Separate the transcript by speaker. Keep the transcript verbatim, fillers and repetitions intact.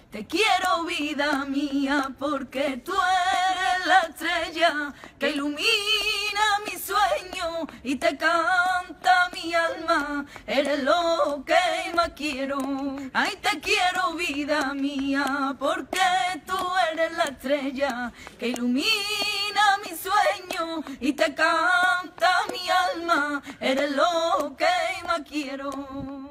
Speaker 1: Te quiero, vida mía, porque tú eres la estrella que ilumina mi sueño y te canta mi alma. Eres lo que más quiero. Ay, te quiero, vida mía, porque tú eres la estrella que ilumina mi sueño y te canta mi alma. Eres lo que más quiero.